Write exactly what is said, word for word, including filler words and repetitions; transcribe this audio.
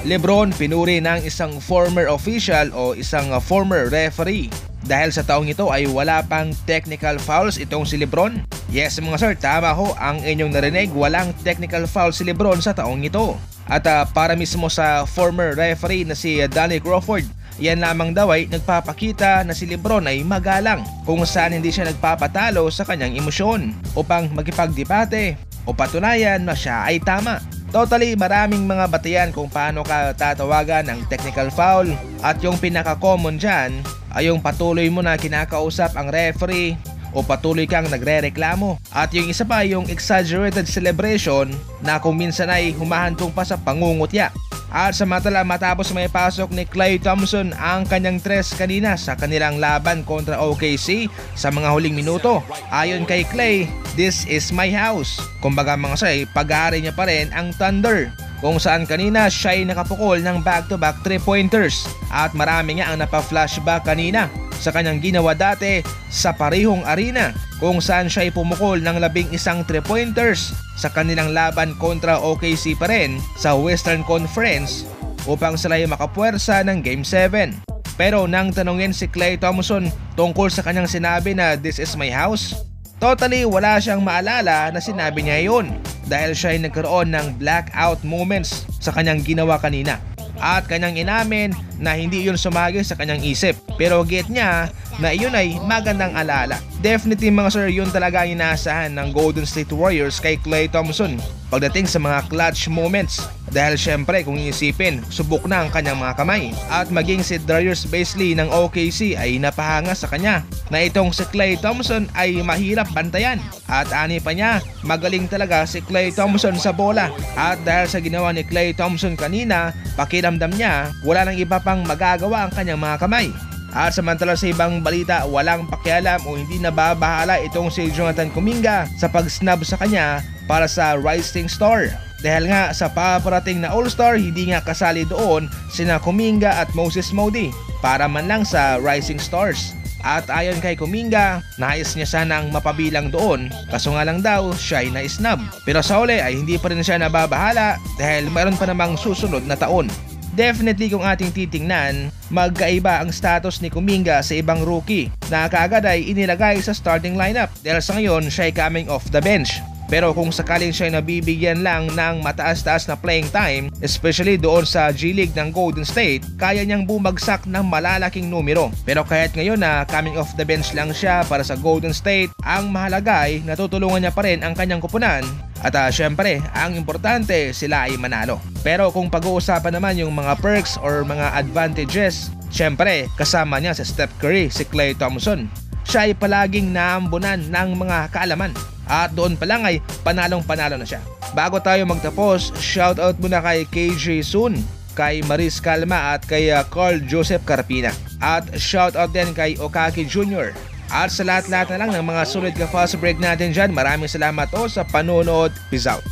LeBron pinuri ng isang former official o isang former referee. Dahil sa taong ito ay wala pang technical fouls itong si LeBron. Yes mga sir, tama ho ang inyong narinig, walang technical foul si LeBron sa taong ito. At uh, para mismo sa former referee na si uh, Danny Crawford, yan lamang daw ay nagpapakita na si LeBron ay magalang kung saan hindi siya nagpapatalo sa kanyang emosyon upang magkipagdebate o patunayan na siya ay tama. Totally maraming mga batayan kung paano ka tatawagan ng technical foul at yung pinaka-common dyan ay yung patuloy mo na kinakausap ang referee o patuloy kang nagre-reklamo. At yung isa pa yung exaggerated celebration na kung minsan ay humahantong pa sa pangungutya. At samantala matapos may pasok ni Klay Thompson ang kanyang tres kanina sa kanilang laban kontra O K C sa mga huling minuto. Ayon kay Klay, "This is my house." Kumbaga mga say, pag-aari niya pa rin ang Thunder. Kung saan kanina siya ay nakapukol ng back-to-back three-pointers at marami nga ang napa-flashback kanina sa kanyang ginawa dati sa parehong arena kung saan siya ay pumukol ng labing isang three-pointers sa kanilang laban kontra O K C pa rin sa Western Conference upang sila ay makapuwersa ng Game seven. Pero nang tanungin si Klay Thompson tungkol sa kanyang sinabi na "This is my house", totally wala siyang maalala na sinabi niya yun dahil siya ay nagkaroon ng blackout moments sa kanyang ginawa kanina. At kanyang inamin na hindi yun sumagi sa kanyang isip, pero get niya na iyon ay magandang alala. Definitely mga sir, yun talaga ang inaasahan ng Golden State Warriors kay Klay Thompson pagdating sa mga clutch moments. Dahil syempre kung iisipin, subok na ang kanyang mga kamay. At maging si Darius Bazley ng O K C ay napahanga sa kanya na itong si Klay Thompson ay mahirap bantayan. At ani pa niya, magaling talaga si Klay Thompson sa bola. At dahil sa ginawa ni Klay Thompson kanina, pakiramdam niya wala nang iba pang magagawa ang kanyang mga kamay. At samantala sa ibang balita, walang pakialam o hindi nababahala itong si Jonathan Kuminga sa pag-snub sa kanya para sa Rising Star. Dahil nga sa paparating na All-Star, hindi nga kasali doon sina Kuminga at Moses Moody para man lang sa Rising Stars. At ayon kay Kuminga, nais niya sanang mapabilang doon kaso nga lang daw siya ay na-snub. Pero sa uli ay hindi pa rin siya nababahala dahil mayroon pa namang susunod na taon. Definitely kung ating titingnan, magkaiba ang status ni Kuminga sa ibang rookie na kaagad ay inilagay sa starting lineup dahil sa ngayon siya ay coming off the bench. Pero kung sakaling siya ay nabibigyan lang ng mataas-taas na playing time, especially doon sa G League ng Golden State, kaya niyang bumagsak ng malalaking numero. Pero kahit ngayon na coming off the bench lang siya para sa Golden State, ang mahalaga ay natutulungan niya pa rin ang kanyang kupunan. At uh, syempre, ang importante sila ay manalo. Pero kung pag-uusapan naman yung mga perks or mga advantages, syempre kasama niya si Steph Curry, si Klay Thompson. Siya ay palaging naambunan ng mga kaalaman. At doon pa lang ay panalong panalo na siya. Bago tayo magtapos, shoutout muna kay K J Soon, kay Maris Calma at kay uh, Carl Joseph Carpina. At shoutout din kay Okaki Junior At sa lahat-lahat na lang ng mga sulit ka fast break natin dyan, maraming salamat o sa panonood. Peace out.